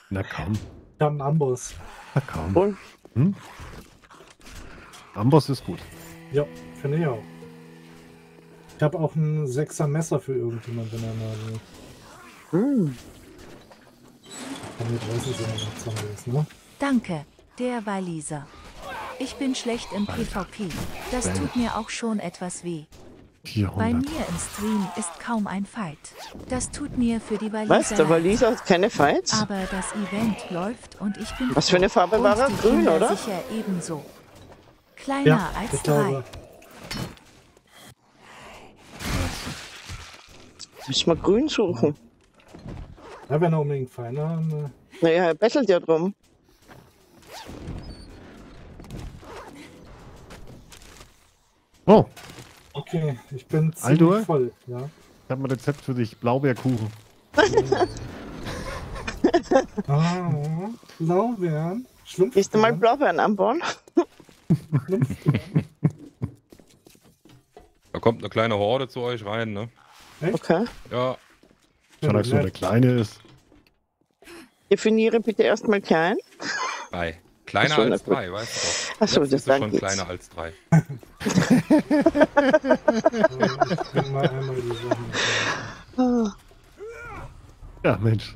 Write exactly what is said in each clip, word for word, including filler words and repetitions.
Na komm. Ich habe einen Amboss. Na komm. Und Hm? Amboss ist gut. Ja, finde ich auch. Ich habe auch ein sechser Messer für irgendjemanden, wenn er mal will. hm. Damit weiß ich immer noch Zombies, ne? Danke, der Waliser. Ich bin schlecht im PvP. Das tut mir auch schon etwas weh. Bei vierhundert. mir im Stream ist kaum ein Fight. Das tut mir für die Waliser Was? Der leid. Waliser hat keine Fights? Aber das Event läuft und ich bin Was für eine Farbe und war er? die Grün, Kinder oder? sicher ebenso. Kleiner Ja, als ich drei. glaube. Müssen wir grün suchen. Ja, wenn er unbedingt feiner. Ne? Naja, er bettelt ja drum. Oh, Okay, ich bin ziemlich Aldur? voll. Ja. ich habe ein Rezept für dich. Blaubeerkuchen. Ah, Blaubeeren. Schlumpf. Gehst du mal Blaubeeren anbauen? Da kommt eine kleine Horde zu euch rein, ne? Okay. Ja, Schon als so der Kleine ist. Definiere bitte erstmal klein. drei. Kleiner Ach so, na als gut. drei, weißt du doch. Achso, Jetzt das bist du dann schon geht's. kleiner als drei. Ich bring mal einmal die Sachen. Ah, Ja, Mensch.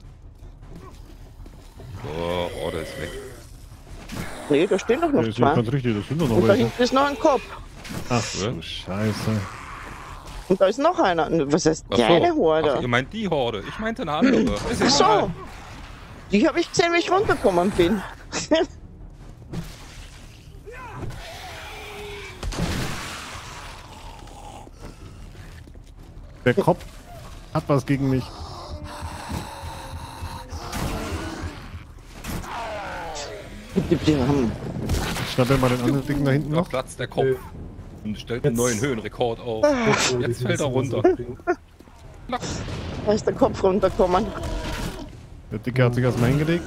So, Horde ist weg. nee, da stehen doch noch Das ist zwei. ganz richtig, das sind doch noch Und da welche. hinten ist noch ein Kopf. Ach du Scheiße. Und da ist noch einer. Was heißt Ach so. kleine Ach, Horde? ihr meint die Horde. Ich meinte eine andere. Ist Ach so. egal. Die habe ich gesehen, wie ich runtergekommen bin. Der Kopf hat was gegen mich. Die haben Schnapp mir mal den anderen Dicken da hinten Da noch. platzt der Kopf Äh, und stellt einen jetzt- neuen Höhenrekord auf. Jetzt Jetzt fällt er runter. Klack. Da ist der Kopf runtergekommen. Der Dicke hat sich erstmal hingelegt.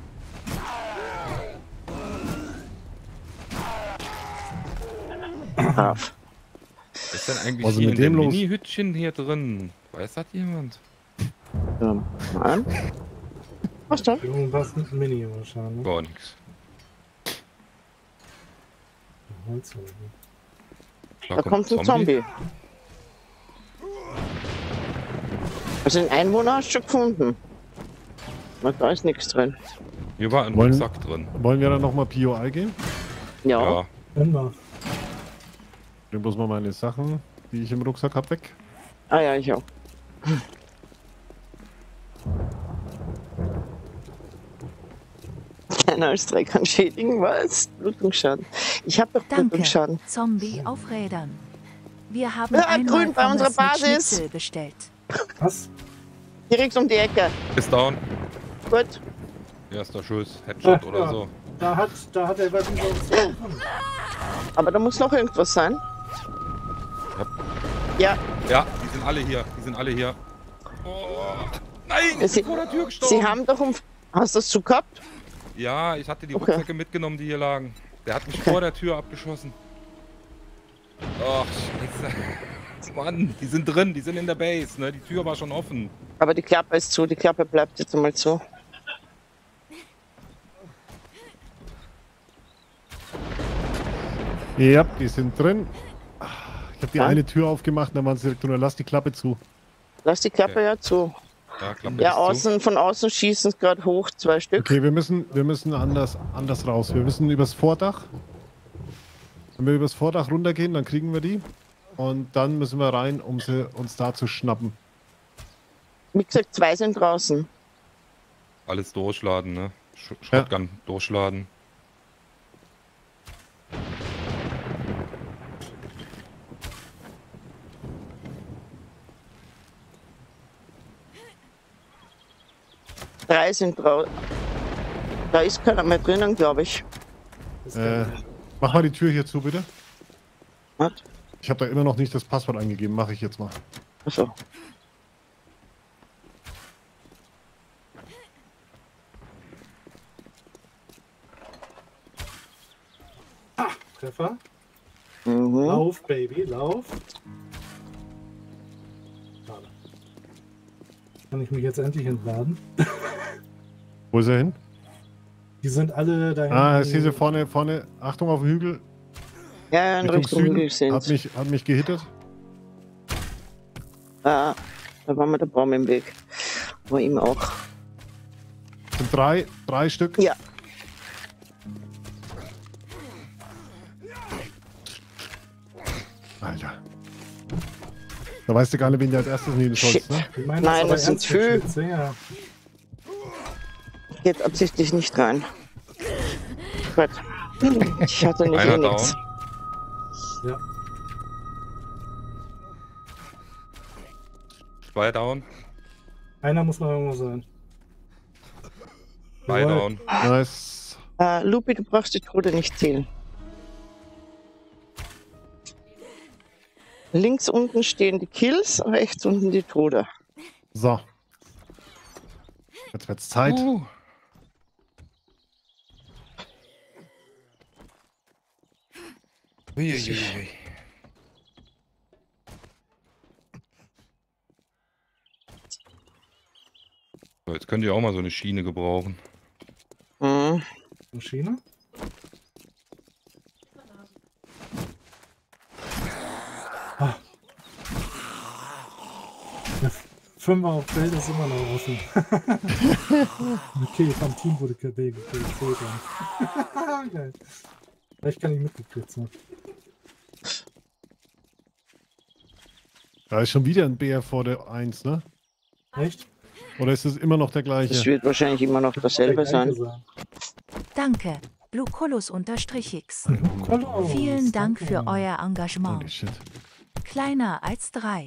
Brav. Was ist denn eigentlich Was ist hier mit in dem dem los? Mini-Hütchen hier drin? Weiß das jemand? Ja, mal. Was denn? Irgendwas mit Mini wahrscheinlich. Gar nichts. Holzhauben. Da kommt ein Zombie. Also den Einwohner hast du gefunden. Na, da ist nichts drin. Hier war ein Wollen- Rucksack drin. Wollen wir dann nochmal P O I gehen? Ja. Ja. Immer. Ich nehme bloß mal meine Sachen, die ich im Rucksack habe, weg. Ah ja, ich auch. Keiner als drei kann schädigen, was? Blutungsschaden. Ich habe doch Danke, Blutungsschaden. Zombie auf Rädern. Wir haben Ja, einmal grün bei unserer Pommes mit Basis. Schnitzel bestellt. Was? Direkt um die Ecke. Ist down. Gut. Erster Schuss. Headshot Ja, oder ja. so. Da hat, da hat er was über uns gefunden. Aber da muss noch irgendwas sein. Ja, Ja, die sind alle hier. Die sind alle hier. Oh, nein! Sie- Ich bin vor der Tür gestorben. Sie haben doch um. Hast du das zu gehabt? Ja, ich hatte die Okay. Rucksäcke mitgenommen, die hier lagen. Der hat mich Okay. vor der Tür abgeschossen. Ach, scheiße. Mann, die sind drin, die sind in der Base, ne? Die Tür war schon offen. Aber die Klappe ist zu. Die Klappe bleibt jetzt einmal zu. Ja, die sind drin. Ich habe die Ja. eine Tür aufgemacht, dann waren sie direkt nur, lass die Klappe zu. Lass die Klappe Okay. ja zu. Ja, Klappe Ja, ist zu. außen, von außen schießen es gerade hoch, zwei Stück. Okay, wir müssen, wir müssen anders, anders raus. Wir müssen übers Vordach. Wenn wir übers Vordach runtergehen, dann kriegen wir die. Und dann müssen wir rein, um sie uns da zu schnappen. Wie gesagt, zwei sind draußen. Alles durchladen, ne? Sch Shotgun durchladen. Drei sind draußen. Da ist keiner mehr drinnen, glaube ich. Das Äh, kann- mach mal die Tür hier zu, bitte. Was? Ich habe da immer noch nicht das Passwort eingegeben. Mache ich jetzt mal. Achso. Treffer. Mhm. Lauf, Baby, lauf. Schade. Kann ich mich jetzt endlich entladen? Wo ist er hin? Die sind alle da Ah, hinten. ich sehe sie vorne, vorne. Achtung auf den Hügel. Ja, ja, in Richtung Hügel sind Hat sie. mich, hat mich gehittet. Ah, da war mir der Baum im Weg. War ihm auch. Sind drei, drei Stück. Ja. Alter. Da weißt du gar nicht, wen du als erstes nehmen sollst, ne? Ich meine, Nein, aber das sind ernst viel. mit Schütze, ja. Geht absichtlich nicht rein. Gut. Ich hatte nicht Einer eh nix. down. Ja. Zwei down. Einer muss noch irgendwo sein. Zwei Jawohl. down. Nice. Äh, Lupi, du brauchst die Tode nicht zählen. Links unten stehen die Kills, rechts unten die Tode. So. Jetzt wird's Zeit. Uh. Uiuiui. So, jetzt könnt ihr auch mal so eine Schiene gebrauchen. Mhm. Maschine? Ah. Der Fünfer auf Feld ist immer noch offen. Okay, vom Team wurde K D gekillt. Geil. Vielleicht kann ich mitgekillt sein. Da ist schon wieder ein Bär vor der eins, ne? Echt? Oder ist es immer noch der Das gleiche? wird wahrscheinlich immer noch dasselbe sein. Danke. Bluecolus unterstrich X. Kolos, Vielen Dank danke. für euer Holy Engagement. shit. Kleiner als drei.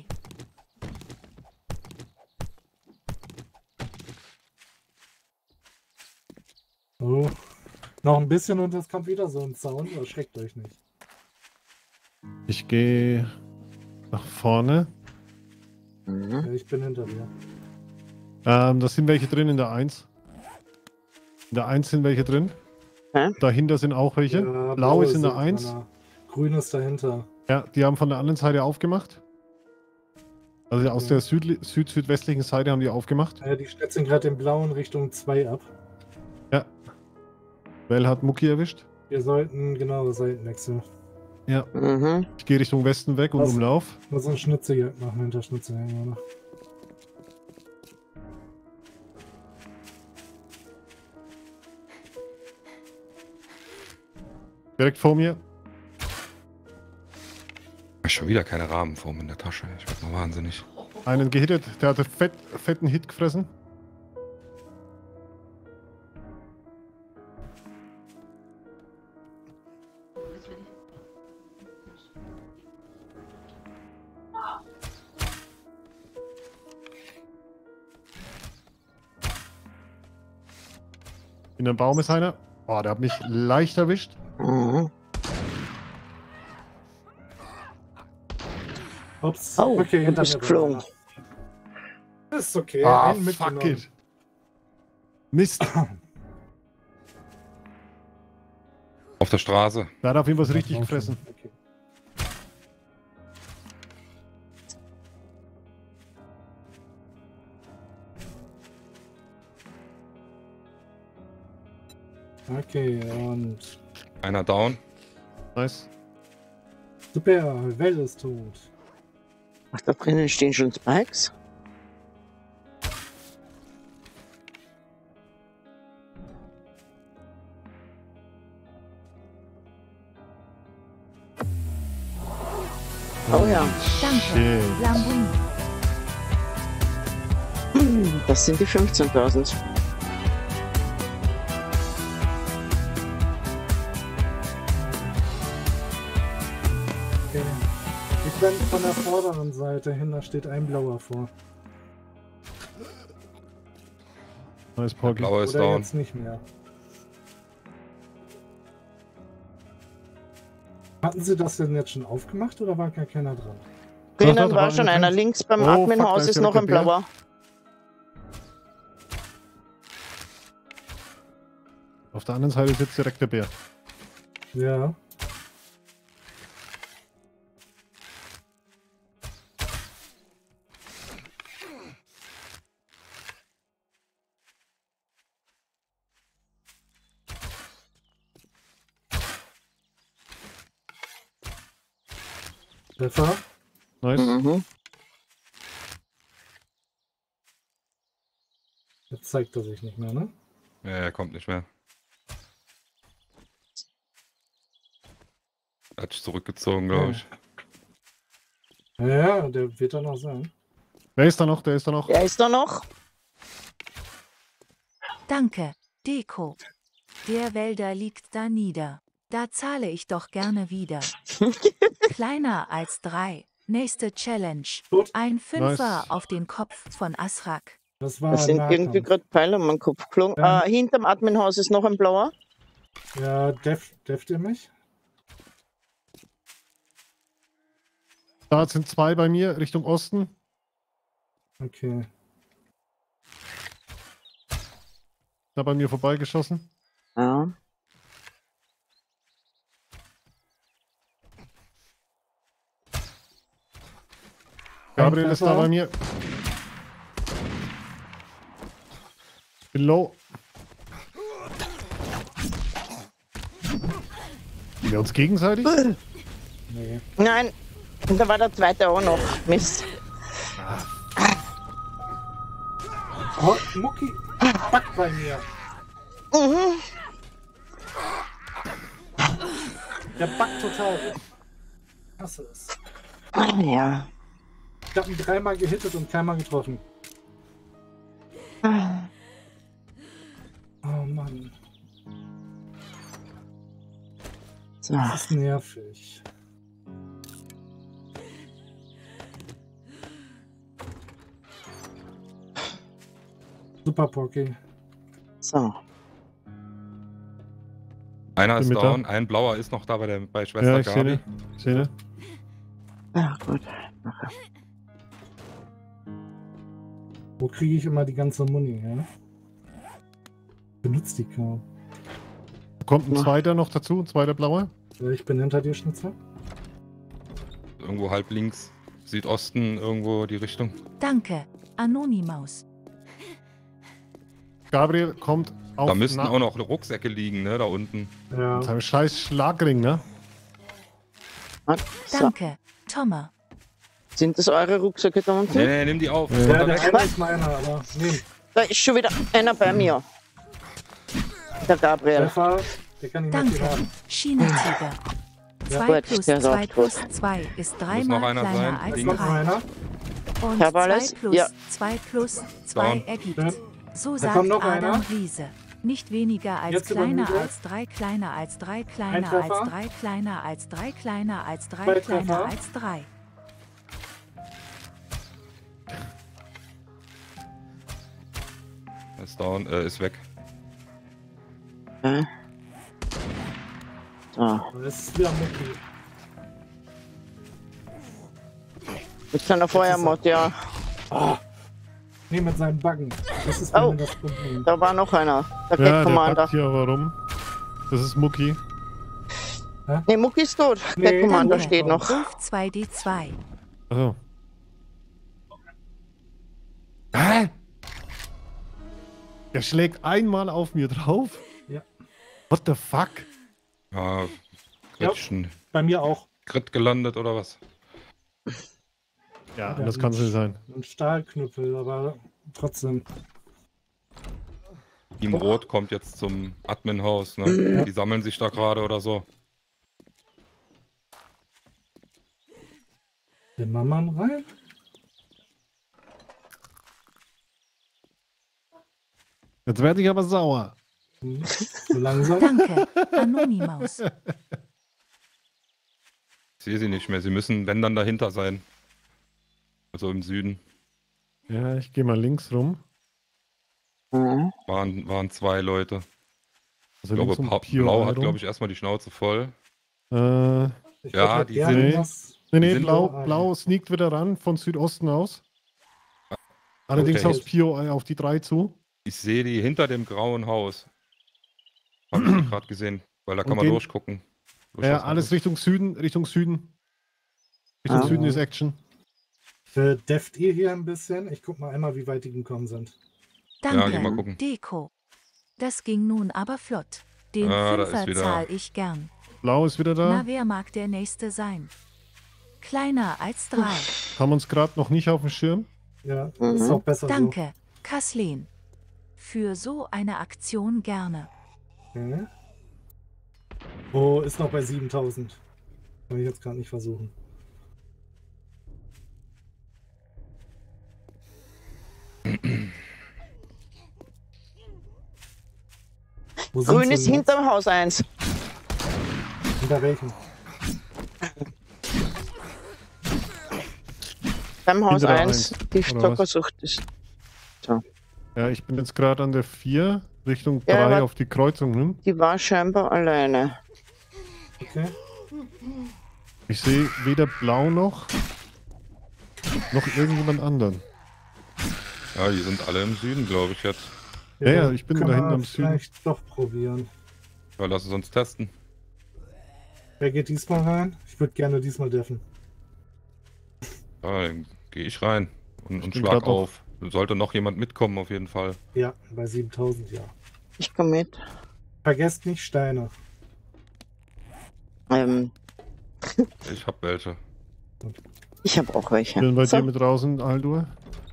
Oh. Noch ein bisschen und es kommt wieder so ein Sound. Erschreckt euch nicht. Ich gehe nach vorne. Mhm. Ja, ich bin hinter dir. Ähm, da sind welche drin in der eins. In der eins sind welche drin. Hä? Dahinter sind auch welche. Ja, Blau ist in der sind eins. einer. Grün ist dahinter. Ja, die haben von der anderen Seite aufgemacht. Also aus Ja. der südli- süd-südwestlichen Seite haben die aufgemacht. Ja, die schätzen gerade den blauen Richtung zwei ab. Ja. Well hat Mucki erwischt. Wir sollten genau Seitenwechsel. Ja. Mhm. Ich gehe Richtung Westen weg und Was? umlauf. Nur so ein Schnitzeljagd machen hinter Schnitzeljagd. Noch. Direkt vor mir. Schon wieder keine Rahmenform in der Tasche. Ich werd mal wahnsinnig. Einen gehittet. Der hatte fett, fetten Hit gefressen. In dem Baum ist einer. Oh, der hat mich leicht erwischt. Mhm. Ups. Oh, okay, du hinter bist mir geflogen. war einer. Ist okay. Ah, einen fuck mitgenommen. it. Mist. Auf der Straße. Der hat auf jeden Fall was richtig gefressen. Okay. Okay, und Einer down. Nice. super, Well ist tot. Ach, da drinnen stehen schon Spikes. Oh ja, Danke. Shit. Lambuin. das sind die fünfzehntausend. Okay. Ich bin von der vorderen Seite hin, da steht ein blauer vor. Nice, Porky. Blauer ist Oder down. jetzt nicht mehr. Hatten Sie das denn jetzt schon aufgemacht oder war gar keiner dran? Doch, Drinnen doch, da war war schon einer einer. drin. Links beim Oh, fuck, Adminhaus da ist ist noch direkt ein der Bär. blauer. Auf der anderen Seite sitzt direkt der Bär. Ja. Treffer. Nice. Mhm. Jetzt zeigt er sich nicht mehr, ne? Ja, er kommt nicht mehr. Er hat sich zurückgezogen, glaube ich. Ja, ja, der wird da noch sein. Wer ist da noch? Der ist da noch. Er ist da noch. Danke, Deko. Der Wälder liegt da nieder. Da zahle ich doch gerne wieder. Kleiner als drei. Nächste Challenge. Gut. Ein Fünfer Nice. auf den Kopf von Asrak. Das war Da sind Nahkampf. irgendwie gerade Pfeile um meinen Kopf geflogen. Ja. Äh, hinterm Adminhaus ist noch ein blauer. Ja, def, deft ihr mich? Da sind zwei bei mir Richtung Osten. Okay. Da bei mir vorbeigeschossen. Ja. Gabriel ist da Treffer. bei mir. Bin low. Sind wir uns gegenseitig? Nee. Nein, und da war der zweite auch noch. Mist. Oh, Mucki backt bei mir. Mhm. Der backt total. Ich hasse es. Ja. Ich hab ihn dreimal gehittet und keinmal getroffen. Oh Mann, So. das ist nervig. Super Pocky. So. Einer Bin ist mit down, ein blauer ist noch da bei, der, bei Schwester Ja, ich sehe Gabi. ne. Ich sehe ne. Ja, gut. Wo kriege ich immer die ganze Muni her? Benutzt die kaum. Kommt ein zweiter noch dazu, ein zweiter blauer. Äh, Ich bin hinter dir, Schnitzer. Irgendwo halb links, Südosten, irgendwo die Richtung. Danke, Anonymaus. Gabriel kommt auf Da müssten na- auch noch Rucksäcke liegen, ne, da unten. Ja. mit seinem scheiß Schlagring, ne? So. Danke, Thomas. Sind das eure Rucksäcke da unten? Nee, nee, nimm die auf. Ja. Ja, Runter der weg. eine ist meiner, aber nee. Da ist schon wieder einer bei mir. Der Gabriel. Treffer, der kann ihn nicht Danke, haben. Schienentiger. zwei gut, plus der ist zwei auch plus tot. zwei ist noch dreimal einer kleiner sein. als Ist noch drei. einer? Und Ich hab zwei alles. plus Ja. zwei plus zwei Down. ergibt. Ja. So Da sagt kommt noch Adam einer. Riese. Nicht weniger als Jetzt kleiner übermüdet. als drei, kleiner als drei, kleiner Treffer. als drei, kleiner als drei, kleiner als drei, Zwei kleiner Treffer. als drei. Ist down, äh, ist weg. Ja. So. Das ist wieder Mucki. Jetzt kann er Feuermod, ja. Nee, mit seinen Baggen. Das ist Oh. mir das Problem. Da war noch einer. Der Ja, Gag der Commander. packt hier aber rum. Das ist Mucki. Ne, Mucki ist tot. Nee. Gag Commander Danke. steht noch. Ulf zwei D zwei. Also. Hä? Der schlägt einmal auf mir drauf? Ja. What the fuck? Ja, Kritschen. Bei mir auch. Crit gelandet oder was? Ja, Ja, das kann es nicht sein. Ein Stahlknüppel, aber trotzdem. Team Rot kommt jetzt zum Admin-Haus, ne? Die sammeln sich da gerade oder so. Den Mamman rein. Jetzt werde ich aber sauer. Hm. So langsam. Danke, Anonymaus. Ich sehe sie nicht mehr. Sie müssen, wenn dann, dahinter sein. Also im Süden. Ja, ich gehe mal links rum. Mhm. Waren, waren zwei Leute. Also Ich glaube, links um Pa- Pio Blau hat, rum. glaube ich, erstmal die Schnauze voll. Äh, Ich Ja, würd die gerne sind- was- nee, nee, sind Blau, so ein- Blau sneakt wieder ran von Südosten aus. Allerdings Okay. aus Pio äh, auf die drei zu. Ich sehe die hinter dem grauen Haus. Habe ich die gerade gesehen. Weil da kann Und man den- durchgucken. Durch Ja, das alles Haus. Richtung Süden, Richtung Süden. Richtung Ah. Süden ist Action. Äh, deft ihr hier ein bisschen? Ich guck mal einmal, wie weit die gekommen sind. Danke, geh mal gucken. Deko. Das ging nun aber flott. Den Ah, da ist Fünfer wieder- zahl ich gern. Blau ist wieder da. Na, wer mag der Nächste sein? Kleiner als drei. Haben uns gerade noch nicht auf dem Schirm. Ja, Mhm. ist auch besser Danke, Kathleen. Für so eine Aktion gerne. so. Okay. Oh, ist noch bei siebentausend. Kann ich jetzt gerade nicht versuchen. Wo sind Grün sie ist denn hinterm Haus eins. jetzt? Hinter welchem? Beim Haus Hinter der eins. eins, Die oder was? Zockersucht ist. Ja, ich bin jetzt gerade an der vier, Richtung Ja, drei aber- auf die Kreuzung. Ne? Die war scheinbar alleine. Okay. Ich sehe weder blau noch, noch irgendjemand anderen. Ja, die sind alle im Süden, glaube ich jetzt. Ja, ja, dann ich bin können da wir hinten am Süden. Vielleicht doch probieren. Ja, lass es uns testen. Wer geht diesmal rein? Ich würde gerne diesmal deffen. Ja, dann gehe ich rein und, und bin schlag grad noch- auf. Sollte noch jemand mitkommen, auf jeden Fall. Ja, bei siebentausend, ja. Ich komme mit. Vergesst nicht Steine. Ähm, Ich habe welche. ich habe auch welche. Bin bei So. dir mit draußen, Aldur.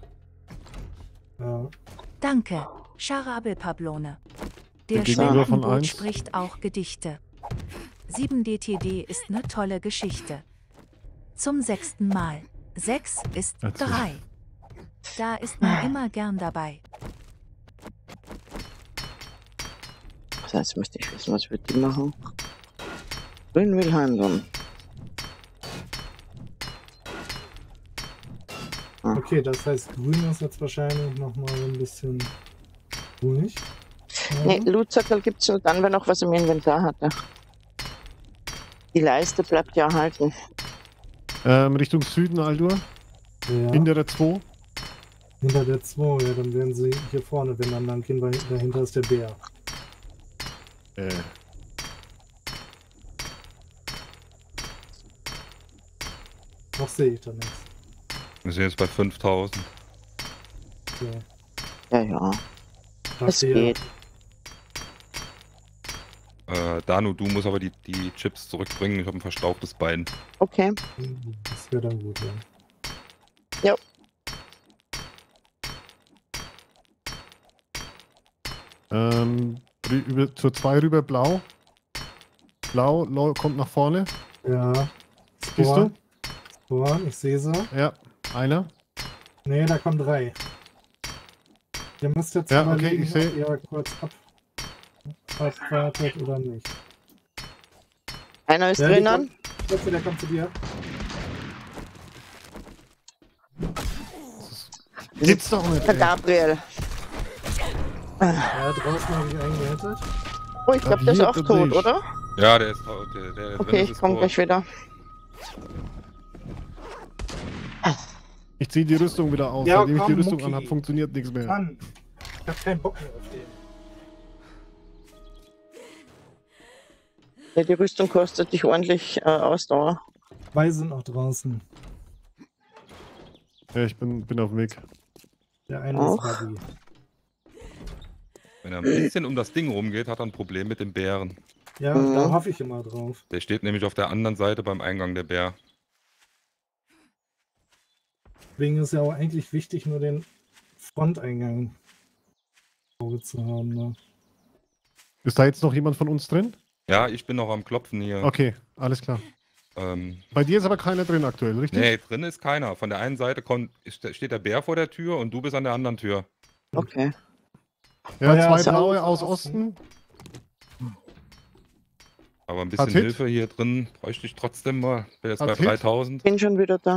Ja. Danke, Charabel Pablone. Der Der Gegenüber von Schwindenboot eins. spricht auch Gedichte. sieben D T D ist ne tolle Geschichte. Zum sechsten Mal. Sechs ist Erzähl. drei. Da ist man immer gern dabei. So, jetzt möchte ich wissen, was wird die machen. Grün will handeln. Okay, das heißt, grün ist jetzt wahrscheinlich nochmal ein bisschen ruhig. Ja. Ne, Lootzackerl gibt es nur dann, wenn noch was im Inventar hatte. Die Leiste bleibt ja erhalten. Ähm, Richtung Süden, Aldur. Ja. Hinter der zwei. Hinter der zwei, ja, dann werden sie hier vorne, wenn dann lang gehen, weil dahinter ist der Bär. Äh, Noch sehe ich da nichts. Wir sind jetzt bei fünftausend. So, Ja, ja, da es steht- geht. Äh, Danu, du musst aber die, die Chips zurückbringen. Ich habe ein verstauchtes Bein. Okay. Das wäre dann gut, ja. ähm, rü- über, zur zwei rüber, blau. Blau lau- kommt nach vorne. Ja. Siehst du? Spawn. Spawn, ich sehe sie. Ja, einer. Nee, da kommen drei. Ihr müsst jetzt Ja, okay, überlegen, ich seh- ob ihr kurz ab abwartet oder nicht. Einer ist Ja, die drinnen. Letzte, der kommt zu dir. Gibt's doch nicht. Der Ey. Gabriel. Ja, draußen habe ich einen gehittet. Oh, ich glaube, der ist Hier auch bin tot, ich. oder? Ja, der ist tot. Der, der, der Okay, drin ist, ich ist komme tot. gleich wieder. Ich ziehe die Rüstung wieder aus. Ja, Seitdem ich die komm, Rüstung Mucki. anhab, funktioniert nichts mehr. Mann, ich habe keinen Bock mehr auf den. Ja, die Rüstung kostet dich ordentlich äh, Ausdauer. Zwei sind noch draußen. Ja, ich bin, bin auf dem Weg. Der eine Auch. ist Rabi. Wenn er ein bisschen um das Ding rumgeht, hat er ein Problem mit dem Bären. Ja, Mhm. da hoffe ich immer drauf. Der steht nämlich auf der anderen Seite beim Eingang der Bär. Deswegen ist ja auch eigentlich wichtig, nur den Fronteingang im Auge zu haben. Ne? Ist da jetzt noch jemand von uns drin? Ja, ich bin noch am Klopfen hier. Okay, alles klar. Ähm, Bei dir ist aber keiner drin aktuell, richtig? nee, drin ist keiner. Von der einen Seite kommt, ist, steht der Bär vor der Tür und du bist an der anderen Tür. Okay. Ja, Oh ja, zwei ist ja blaue aus aus Osten. Aber ein bisschen Hat Hit? Hilfe hier drin bräuchte ich trotzdem mal. Bin jetzt Hat bei Hit? dreitausend. Bin schon wieder da.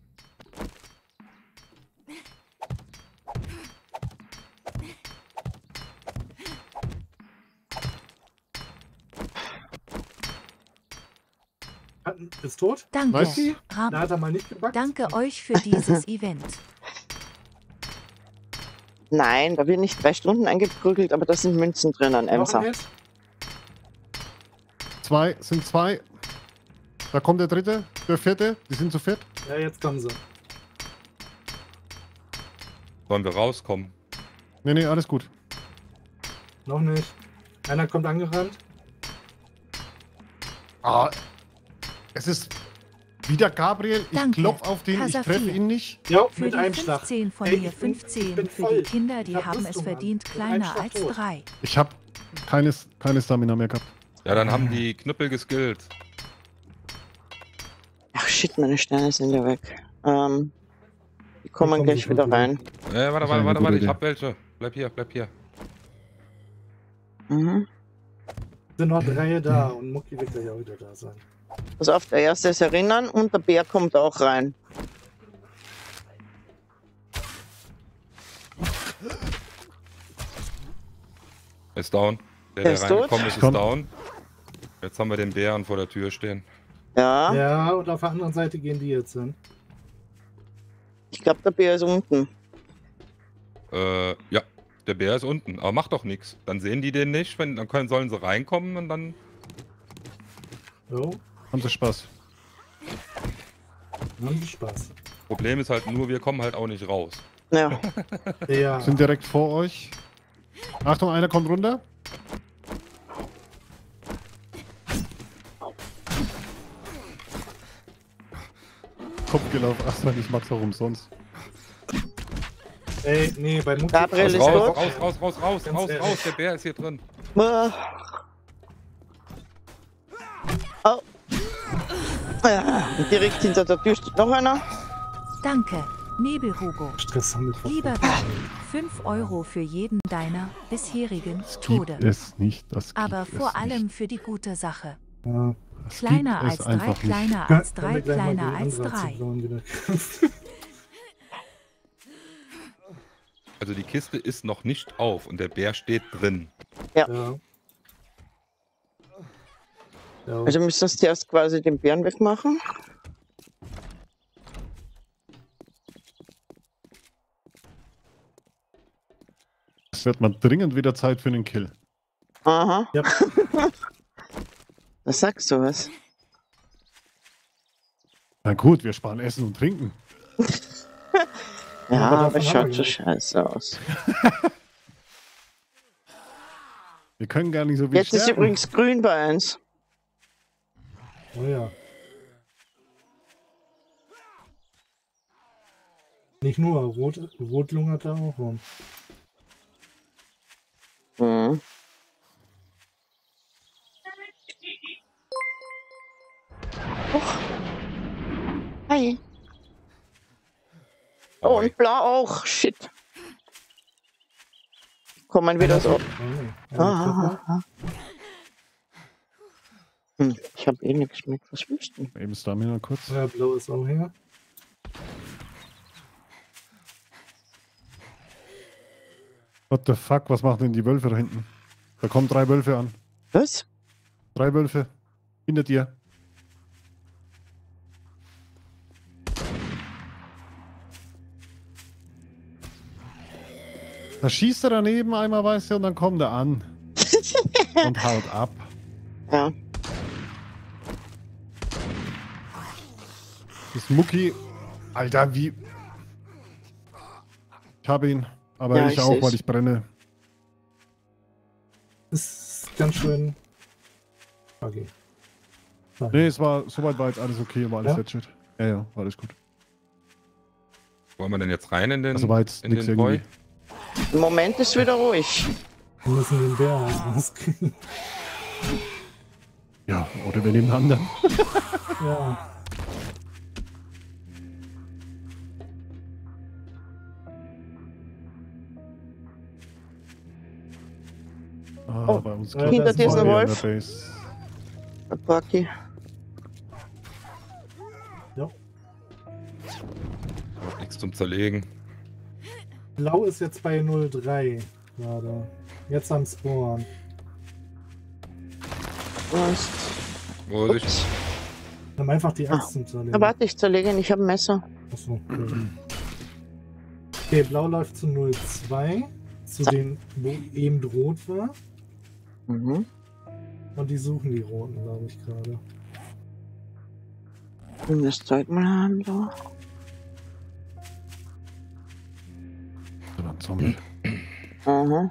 Hat, ist tot? Danke, Weiß sie? Rab Da hat er mal nicht gebackt. Danke euch für dieses Event. Nein, da wird nicht drei Stunden eingeprügelt, aber da sind Münzen drinnen, Noch Emser. ein Hit? Zwei, sind zwei. Da kommt der dritte, der vierte. Die sind zu viert. Ja, jetzt kommen sie. Sollen wir rauskommen? Nee, nee, alles gut. Noch nicht. Einer kommt angerannt. Ah, es ist Wieder Gabriel, ich Danke. klopf auf den, ich Kasafir. treffe ihn nicht. Ja, Für mit die einem Schlag. fünfzehn von Ey, mir, ich bin- fünfzehn ich bin für voll. die Kinder, die Ich hab haben es Rüstung an. verdient, Mit einem kleiner Schlag als tot. drei. Ich habe keine, keine Stamina mehr gehabt. Ja, dann haben die Knüppel geskillt. Ach shit, meine Sterne sind ja weg. Ähm, die kommen kommen gleich sofort wieder wieder. rein. Ja, warte, Das ist warte, eine warte, gute warte, ich Idee. hab welche. Bleib hier, bleib hier. Mhm. Sind noch drei da und Mucki wird gleich auch wieder da sein. Pass auf, der erste ist erinnern und der Bär kommt auch rein. Ist down. Der, Der der ist reingekommen tot? ist, ist Komm. down. Jetzt haben wir den Bären vor der Tür stehen. Ja, Ja, und auf der anderen Seite gehen die jetzt hin. ich glaube, der Bär ist unten. Äh, ja. Der Bär ist unten. Aber macht doch nichts. Dann sehen die den nicht. Wenn, dann können, sollen sie reinkommen und dann... So, Haben Sie Spaß? dann haben sie Spaß. Problem ist halt nur, wir kommen halt auch nicht raus. Ja, Ja, Sind direkt vor euch. Achtung, einer kommt runter. Kopfgelaufen. Achso, ich mag's auch umsonst. ey, nee, bei Mucki. Gabriel ist Raus, tot. raus, raus, raus, raus, Ganz raus, ehrlich. raus. Der Bär ist hier drin. Ah. Oh. Ja, und direkt hinter der Tür steht noch einer. Danke, Nebelhugo. Stress haben wir Lieber Gott, fünf Euro für jeden deiner bisherigen Das Tode. gibt es nicht. Das gibt Aber es vor allem nicht. für die gute Sache. Ja. Das Kleiner gibt es als drei, einfach nicht. kleiner Können als wir drei, gleich mal kleiner die als andere drei. Zyklon wieder Also die Kiste ist noch nicht auf und der Bär steht drin. Ja. Ja. Also müssen wir zuerst quasi den Bären wegmachen. Es wird mal dringend wieder Zeit für einen Kill. Aha, Ja. was sagst du was? Na gut, wir sparen Essen und Trinken. Ja, aber aber davon es haben wir schaut so genug. scheiße aus. Wir können gar nicht so viel Jetzt ist sterben. übrigens grün bei uns. Oh ja. Nicht nur, Rot, Rot lungert da auch rum. Mhm. Och. Hi. Oh, und blau auch. Shit. Kommen wieder so. Oh, nee. Einer Ah, Treffer. ah, ah. Hm, ich habe eh nichts mit. Was willst du? Eben Stamina kurz. Ja, blau ist auch her. What the fuck, was machen denn die Wölfe da hinten? Da kommen drei Wölfe an. Was? Drei Wölfe. Hinter dir. Da schießt er daneben einmal, weißt du, und dann kommt er an. Und haut ab. Ja. Das Mucki. Alter, wie. Ich habe ihn. Aber Ja, ich, ich auch, seh's. weil ich brenne. Ist ganz schön. Okay. Nein. Nee, es war, soweit war jetzt alles okay, war alles Ja? legit. Ja, ja, war alles gut. Wollen wir denn jetzt rein in den, Also war jetzt in nichts den Boy? irgendwie. Im Moment ist wieder ruhig. Wir müssen den Bär halt rauskriegen. Ja, oder wir nehmen einen anderen. Ja. Ah, Oh, bei uns hinter klopft dir ist ein Feuer in Wolf. der Base. Der Porky. Nichts zum Zerlegen. Blau ist jetzt bei null drei gerade. Jetzt am Spawn. Was? Vorsicht. Ups. Nimm einfach die Ah. Axt zum Zerlegen. Na, warte, ich zerlege ihn. Ich habe ein Messer. Achso, okay. Okay, blau läuft zu null zwei. Zu So. den, wo eben rot war. Mhm. Und die suchen die roten, glaube ich, gerade. Und das Zeug mal haben, so. Da war ein Zombie. Aha.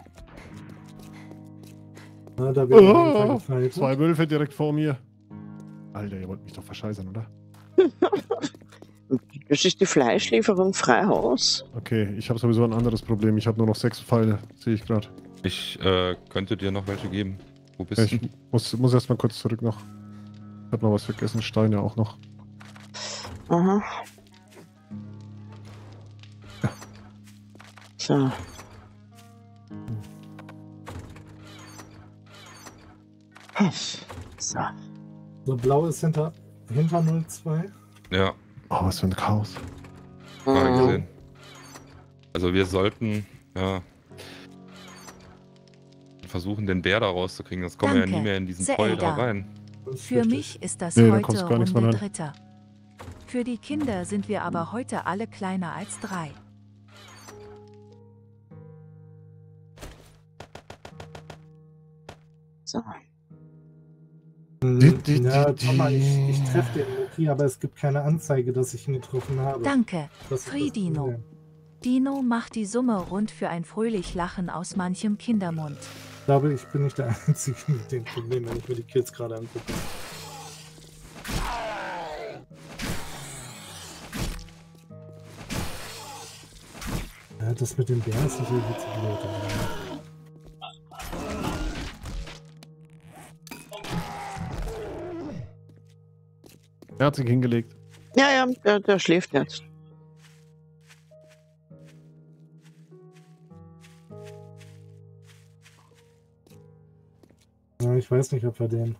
Na, da wird Oh, auf jeden Fall gefaltet. zwei Wölfe direkt vor mir. Alter, ihr wollt mich doch verscheißern, oder? Das ist die Fleischlieferung frei Haus. Okay, ich habe sowieso ein anderes Problem. Ich habe nur noch sechs Pfeile, sehe ich gerade. Ich äh, könnte dir noch welche geben. Wo bist Ich du? muss, muss erstmal kurz zurück noch. Ich habe noch was vergessen, Steine auch noch. Aha. So. So. So, blau ist hinter, hinter null zwei. Ja, Oh, was für ein Chaos. mal Mhm. gesehen. Also wir sollten, ja, versuchen, den Bär da rauszukriegen. Das kommen wir ja Danke, nie mehr in diesen Zelda. Poll da rein. Das ist Für richtig. mich ist das Nee, da heute kommst gar nichts mehr Runde rein. Dritter. Für die Kinder sind wir aber heute alle kleiner als drei. So. Hm, Die- die- ja, die- Thomas, ich, die- ich treffe den Muki, aber es gibt keine Anzeige, dass ich ihn getroffen habe. Danke, Das ist das Fridino. Problem. Dino macht die Summe rund für ein fröhlich Lachen aus manchem Kindermund. Ich glaube, ich bin nicht der Einzige mit dem Problem, wenn ich mir die Kills gerade angucke. Ja, das mit dem Bär ist natürlich zu blöd. aber- Er hat sich hingelegt. Ja, ja, der, der schläft jetzt. Ja, ich weiß nicht, ob wir den.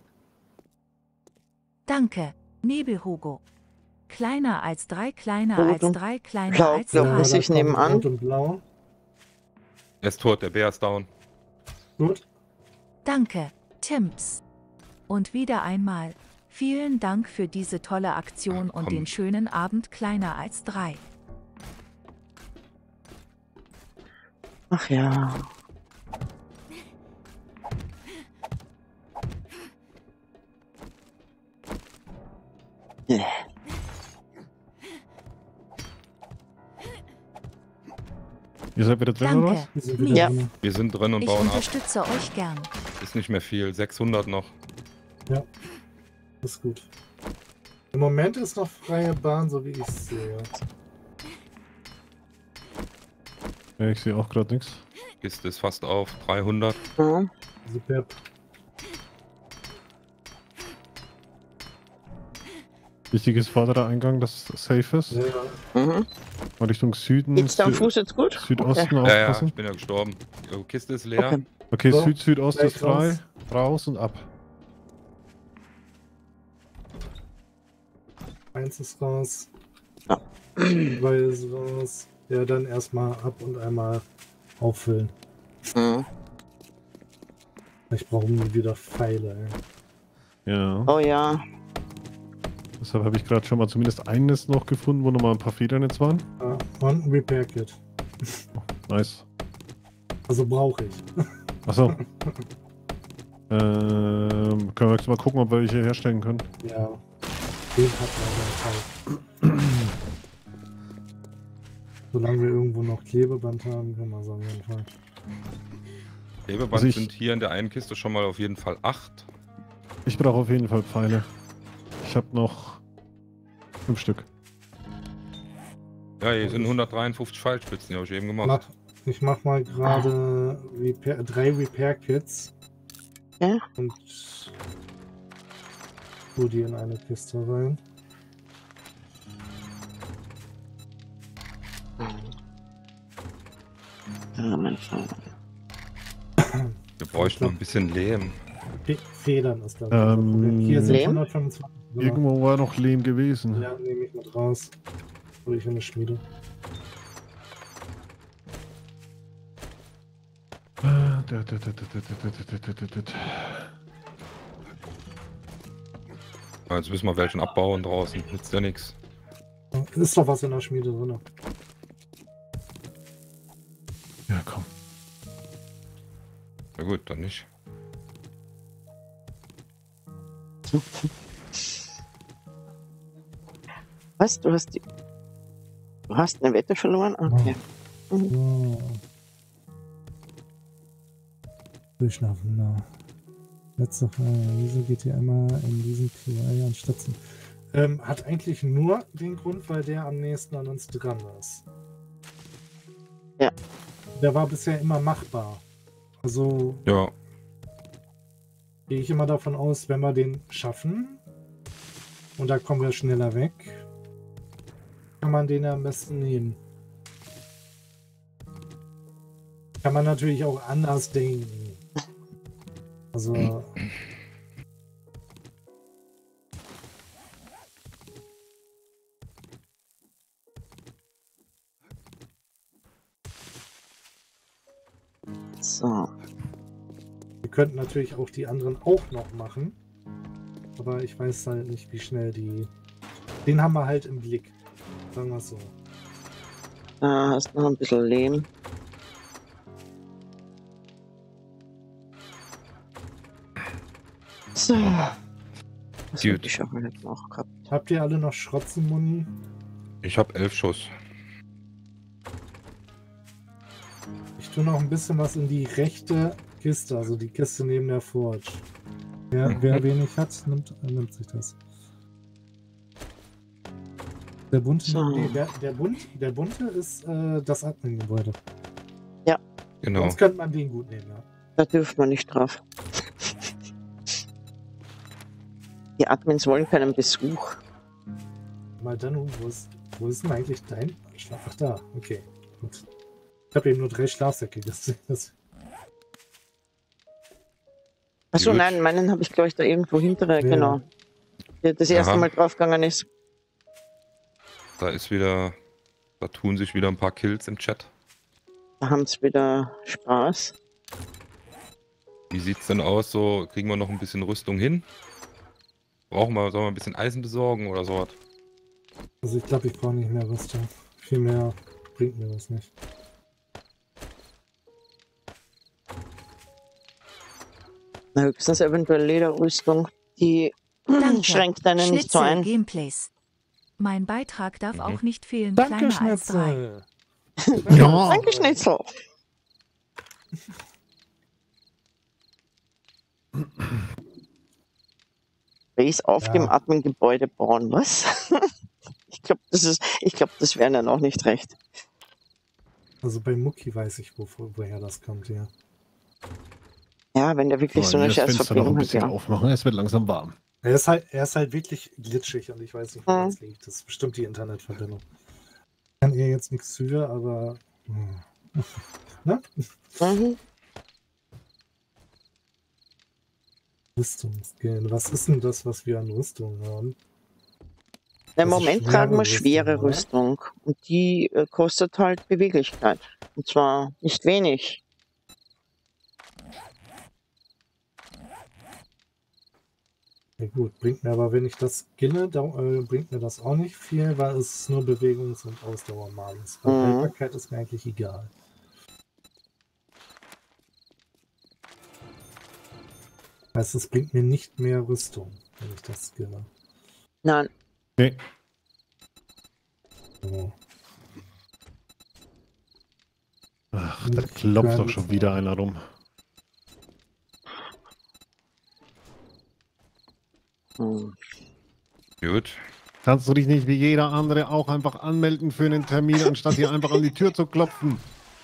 Danke, Nebelhugo. Kleiner als drei, kleiner Rot als und drei, kleiner blau, als blau. drei. muss da ich kommt nebenan. Rot und Blau. Er ist tot, der Bär ist down. Gut. Danke, Timps. Und wieder einmal, vielen Dank für diese tolle Aktion Ach, und komm. den schönen Abend kleiner als drei. Ach ja. Yeah. Ihr seid wieder drin, oder was? Danke, Wir sind wieder Mia. drin. Wir sind drin und Ich bauen ab. unterstütze euch gern. Ist nicht mehr viel, sechshundert noch. Das ist gut. Im Moment ist noch freie Bahn, so wie ich es sehe. Ja, ich sehe auch gerade nichts. Kiste ist fast auf, dreihundert. Mhm. Superb. Wichtig ist vorderer Eingang, dass es safe ist. Ja, Mhm. Mal Richtung Süden, Geht's da am Sü Fuß jetzt gut? Südosten Ja, ja, aufpassen. ich bin ja gestorben. Die Kiste ist leer. Okay. Okay, So, Süd, Südost gleich ist frei. raus. Raus und ab. eins ist raus. Ja. zwei ist raus. Ja, dann erstmal ab und einmal auffüllen. Mhm. Ich brauche nie wieder Pfeile. Ey. Ja. Oh ja. Deshalb habe ich gerade schon mal zumindest eines noch gefunden, wo nochmal ein paar Federn jetzt waren. Ah, und ein Repair Kit. Nice. Also brauche ich. Achso. ähm, können wir jetzt mal gucken, ob wir welche herstellen können. Ja. Den hat man Fall. Solange wir irgendwo noch Klebeband haben, können wir es auf jeden Fall. Klebeband Also ich- sind hier in der einen Kiste schon mal auf jeden Fall acht. Ich brauche auf jeden Fall Pfeile. Ich habe noch fünf Stück. Ja, hier sind hundertdreiundfünfzig Pfeilspitzen, die habe ich eben gemacht. Mach, ich mach mal gerade Repair, drei Repair Kits. Ja. Und tu die in eine Kiste rein. Ja, mein Vater. Wir bräuchten noch ein bisschen Lehm. Fe- Federn ist da. Ähm, Hier sind Lehm? hundertfünfundzwanzig. drin. Irgendwo war noch Lehm gewesen. Ja, nehme ich mit raus. Hol ich in eine Schmiede. Ah, da, da, da, da, da, da, da, da, da, da, da. Ja, jetzt müssen wir welchen abbauen draußen. Nützt ja nichts. Ist doch was in der Schmiede drin. Ja, komm. Na gut, dann nicht. Was? Du hast die. Du hast eine Wette verloren? Okay. So. Durchschlafen, na. Letzte Frage. Wieso geht ihr immer in diesen P I anstatt zum... Ähm, hat eigentlich nur den Grund, weil der am nächsten an uns dran ist. Ja. Der war bisher immer machbar. Also Ja. gehe ich immer davon aus, wenn wir den schaffen und da kommen wir schneller weg, kann man den am besten nehmen. Kann man natürlich auch anders denken. Also So. wir könnten natürlich auch die anderen auch noch machen, aber ich weiß halt nicht, wie schnell die... Den haben wir halt im Blick, sagen wir es so. Da hast noch ein bisschen Lehm. So. Das Gut. habe ich auch nicht noch gehabt. Habt ihr alle noch Schrotzenmuni? Ich habe elf Schuss. Ich tue noch ein bisschen was in die rechte Kiste, also die Kiste neben der Forge. Wer, Mhm. wer wenig hat, nimmt, äh, nimmt sich das. Der bunte, So. nee, der, der, bunt, der bunte ist äh, das Admin-Gebäude. Genau. Sonst könnte man den gut nehmen, ja. Da dürfen wir nicht drauf. Die Admins wollen keinen Besuch. Mal dann, wo ist, wo ist denn eigentlich dein Schlaf? Ach da, okay. Gut. Ich habe eben nur drei Schlafsäcke gesehen. Das, Achso, Gut. nein, meinen habe ich, glaube ich, da irgendwo hintere, Ja. genau. Der das erste Aha. Mal draufgegangen ist. Da ist wieder, da tun sich wieder ein paar Kills im Chat. Da haben sie wieder Spaß. Wie sieht's denn aus? So, kriegen wir noch ein bisschen Rüstung hin? Brauchen wir, sollen wir ein bisschen Eisen besorgen oder sowas? also ich glaube, ich brauche nicht mehr Rüstung. Viel mehr bringt mir das nicht. Na, höchstens eventuell Lederrüstung. Die Danke. schränkt einen nicht so Schnitzel ein. Gameplays. Mein Beitrag darf Mhm. auch nicht fehlen. Danke, Kleiner als drei. Schnitzel! Ja. Danke, Schnitzel. Base auf Ja. dem Admin-Gebäude bauen, was? ich glaube, das ist, ich glaube, das wäre dann auch nicht recht. Also bei Mucki weiß ich, wo, woher das kommt, ja. Ja, wenn der wirklich so eine das Fenster noch ein Scherzverbindung hat, bisschen ja. aufmachen, es wird langsam warm. Er ist halt, er ist halt wirklich glitschig und ich weiß nicht, woran Mhm. es liegt. Das ist bestimmt die Internetverbindung. Kann ihr jetzt nichts für, aber. hm. Ne? Mhm. Rüstungsgeld. Was ist denn das, was wir an Rüstung haben? Im Das ist Moment schwere tragen wir Rüstung, schwere oder? Rüstung. Und die äh, kostet halt Beweglichkeit. Und zwar nicht wenig. Ja gut, bringt mir aber, wenn ich das skille, da, äh, bringt mir das auch nicht viel, weil es nur Bewegungs- und Ausdauermagen ist. Weil Mhm. Haltbarkeit ist mir eigentlich egal. Heißt, es bringt mir nicht mehr Rüstung, wenn ich das skille. Nein, Nee. So. Ach, da klopft doch schon wieder einer rum. hm. Gut. Kannst du dich nicht wie jeder andere auch einfach anmelden für einen Termin, anstatt hier einfach an die Tür zu klopfen?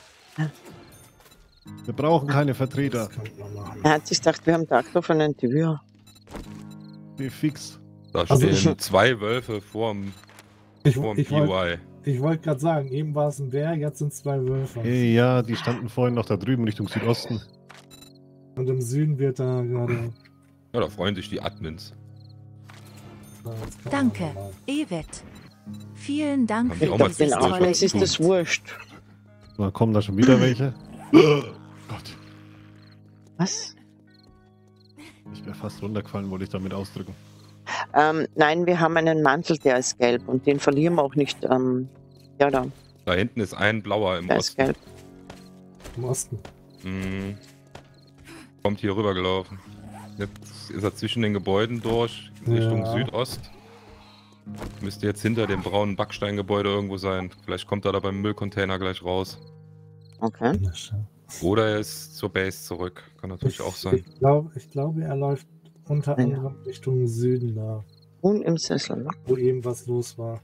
Wir brauchen keine Vertreter. Das kann man machen. Er hat sich gedacht, wir haben Tag auf einen Tür. Wie fix. Da Also stehen ich- zwei Wölfe vorm, Ich, vorm ich P wollte Y. ich wollt gerade sagen, eben war es ein Bär, jetzt sind zwei Wölfe. Ja, die standen vorhin noch da drüben Richtung Südosten. Und im Süden wird da gerade. Ja, da freuen sich die Admins. Na, jetzt kann man Danke. mal- Evet. Vielen Dank Haben für die auch mal dieses Den zwischendurch tolle Admins ist das Event. wurscht. Da kommen da schon wieder welche. Oh Gott. Was? Ich wäre fast runtergefallen, wollte ich damit ausdrücken. Ähm, nein, wir haben einen Mantel, der ist gelb und den verlieren wir auch nicht. Ähm, ja, da, Da hinten ist ein blauer im der ist Osten. gelb. Im Osten. Mhm. Kommt hier rüber gelaufen. Jetzt ist er zwischen den Gebäuden durch, in Richtung Ja. Südost. Müsste jetzt hinter dem braunen Backsteingebäude irgendwo sein. Vielleicht kommt er da beim Müllcontainer gleich raus. Okay. Na, schau. Oder er ist zur Base zurück. Kann natürlich auch sein. Ich, glaub, ich glaube, er läuft unter Ja. anderem Richtung Süden da. Huhn im Sessel, ne? wo eben was los war.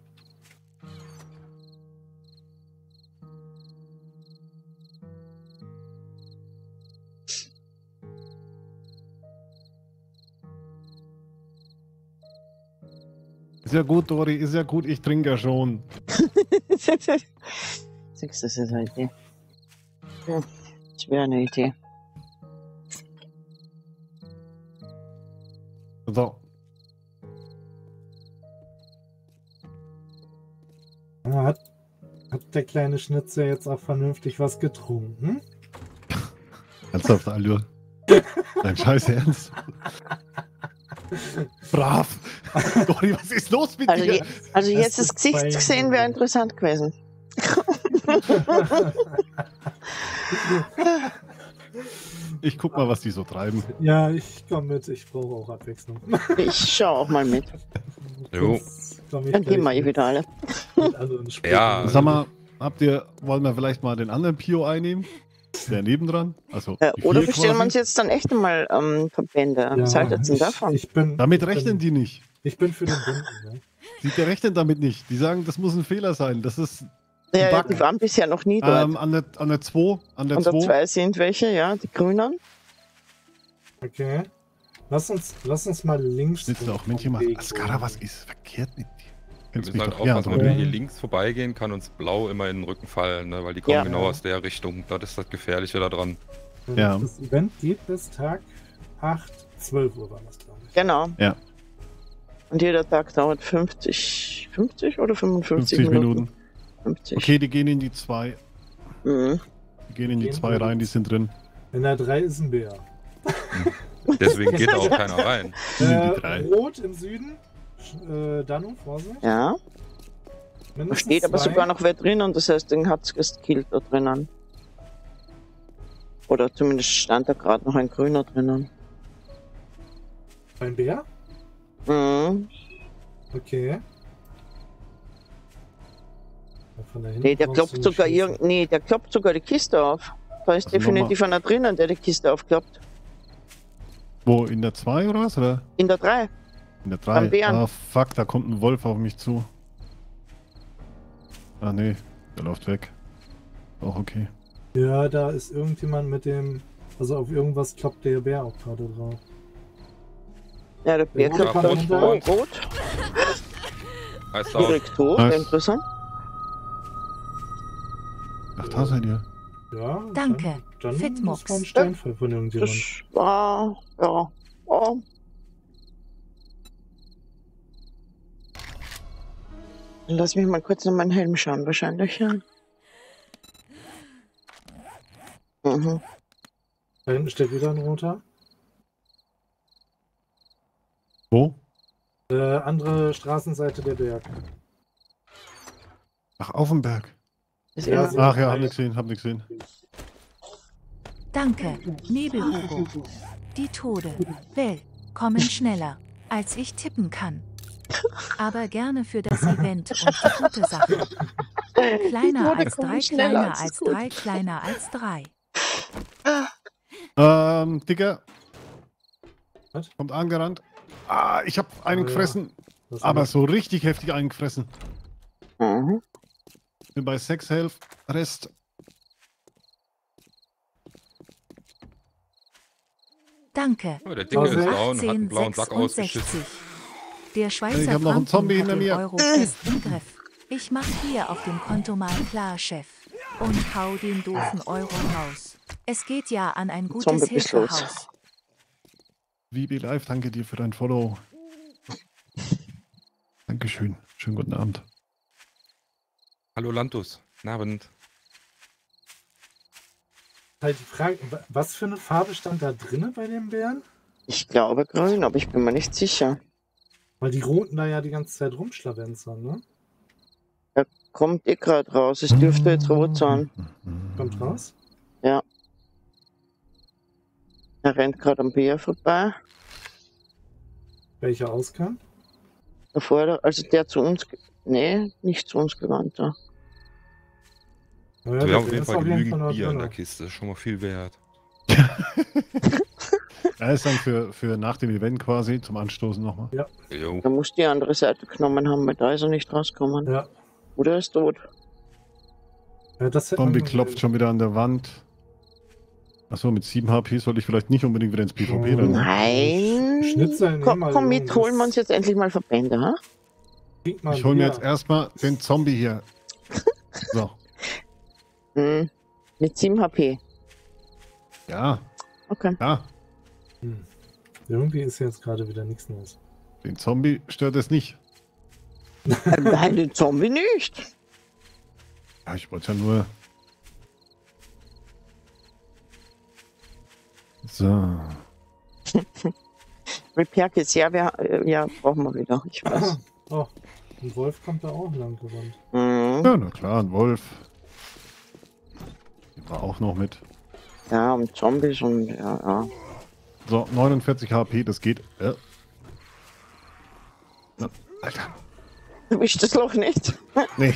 Ist ja gut, Dori, ist ja gut, ich trinke ja schon. Siehst du, das ist eine Idee. Ja, das wäre eine Idee. So, Ah, Hat, hat der kleine Schnitzel jetzt auch vernünftig was getrunken? ernsthaft, Alter. Dein Scheiß Ernst. Brav. Dori, was ist los mit Also, dir? je, also Das jetzt das ist Gesicht fein. zu sehen wäre interessant gewesen. Ich guck mal, was die so treiben. Ja, ich komme mit. Ich brauche auch Abwechslung. Ich schau auch mal mit. Jo. Sonst komm ich Dann gehen wir gleich eh wieder alle. mit anderen Sprüchen. Ja. Sag mal, habt ihr, wollen wir vielleicht mal den anderen Pio einnehmen? Der nebendran? Also, Äh, die oder vier bestellen wir quasi? uns jetzt dann echt einmal ähm, Verbände? Ja, Was haltet ihr denn ich, davon? ich bin, Damit ich rechnen bin, die nicht. Ich bin für den Bunten. Ne? Sie die rechnen damit nicht. Die sagen, das muss ein Fehler sein. Das ist Ja, ja, Bug. die waren bisher noch nie dort. ähm, an der an der zwei, an der Und da zwei. zwei sind welche, ja, die Grünen. Okay. Lass uns, lass uns mal links. Sitzt da auch vom Männchen mal. Weg Askara, gehen. was ist verkehrt mit dir? Wir Kennst müssen mich halt doch. Ja, aufpassen, Dori. wenn wir Ja. hier links vorbeigehen, kann uns blau immer in den Rücken fallen, ne? Weil die kommen Ja. genau aus der Richtung. Das ist das Gefährliche da dran. Und Ja. Das Event geht bis Tag acht, zwölf Uhr war das, glaube ich. Genau. Ja. Und jeder Tag dauert fünfzig, fünfzig oder fünfundfünfzig fünfzig Minuten? Minuten. fünfzig. Okay, die gehen in die zwei. Mhm. Die gehen in die Gehen zwei wir rein, die jetzt. sind drin. In der drei ist ein Bär. Deswegen geht da auch keiner rein. Die sind Äh, die drei. Rot im Süden. Sch- Äh, Danu, Vorsicht. Ja, da Mindestens steht aber zwei. sogar noch wer drinnen, das heißt, den hat es geskillt da drinnen. Oder zumindest stand da gerade noch ein Grüner drinnen. Ein Bär? Mhm. Okay. Von da hinten Nee, der brauchst du klopft nicht sogar schießen. irgend... Nee, der klopft sogar die Kiste auf. Da ist Also definitiv einer drinnen, der die Kiste aufkloppt. Wo, in der zwei oder was? Oder In der drei. in der drei? Beim Bären. Ah, fuck, da kommt ein Wolf auf mich zu. Ah, nee, der läuft weg. Auch okay. Ja, da ist irgendjemand mit dem. Also auf irgendwas kloppt der Bär auch gerade drauf. Ja, der Bär Ja, klopft rot, auf rot. rot. rot. Heißt auch, Direkt tot, Nice. interessant. Ach, da seid ihr. Ja. Danke. Dann, dann Fitmux. das war ein Steinfall von irgendjemand. Das war... Ja. ja. Lass mich mal kurz in meinen Helm schauen, wahrscheinlich, ja. Mhm. Da hinten steht wieder ein roter. Wo? Äh, andere Straßenseite der Berg. Ach, auf dem Berg. Ist Ja, immer- so- Ach ja, hab nicht gesehen, hab nicht gesehen. Danke, Nebelhugo. Die Tode. Well, kommen schneller, als ich tippen kann. Aber gerne für das Event und die gute Sache. Kleiner Tode als kommen drei, schneller, kleiner das ist als gut. drei, kleiner als drei. Ähm, Digga. Was? Kommt angerannt. Ah, ich hab einen Oh, ja. gefressen. Das Aber ist- so richtig heftig einen gefressen. Mhm. Bin bei sechs Health. Rest. Danke. oh, der Dicke ist Vorsicht. down, hat einen blauen Sack ausgeschissen. Der Ich Schweizer hab noch einen Zombie Franken hinter hat den mir. Euro fest im Griff. Ich mach hier auf dem Konto mal klar, Chef. Und hau den doofen Euro raus. Es geht ja an ein gutes Zombie ist los. Hilfehaus. Vibi Live, danke dir für dein Follow. Dankeschön. Schönen guten Abend. Hallo Lantus, guten Abend. Halt die Frage, wa- was für eine Farbe stand da drinne bei dem Bären? Ich glaube grün, aber ich bin mir nicht sicher. Weil die Roten da ja die ganze Zeit rumschlawenzern, ne? Kommt eh gerade raus, es dürfte jetzt rot sein. Kommt raus. Er rennt gerade am Bär vorbei. Welcher auskam? Davor, der- also der zu uns... ge- Nee, nicht zu uns gewandt. Da. Ja, Wir der haben auf jeden ist Fall genügend noch Bier in der drinne. Kiste, ist schon mal viel wert. Er ist dann für, für nach dem Event quasi zum Anstoßen nochmal. Jo. Da muss die andere Seite genommen haben, weil da ist er nicht rausgekommen. Ja. Oder er ist tot. ja das hätte man Zombie mal klopft sehen. schon wieder an der Wand. Achso, mit sieben H P sollte ich vielleicht nicht unbedingt wieder ins PvP Oh. rennen. Nein. Schnitzeln Komm, immer komm mit, irgendwas. holen wir uns jetzt endlich mal Verbände, ha? Trink mal Ich hole mir Bier. jetzt erstmal den Zombie hier. So. Hm. Mit sieben H P. Ja, Okay. ja. Hm. Irgendwie ist jetzt gerade wieder nichts Neues. Den Zombie stört es nicht. Nein, den Zombie nicht. Ja, ich wollte ja nur. So. Repair Kits, ja, wir, äh, ja, brauchen wir wieder. Ich weiß. Oh, ein Wolf kommt da auch lang gerannt. Mhm. Ja, na klar, ein Wolf. Die war auch noch mit. Ja, und Zombies und ja, ja. So, neunundvierzig H P, das geht. Ja. Na, Alter. Du bist das Loch nicht. Nee.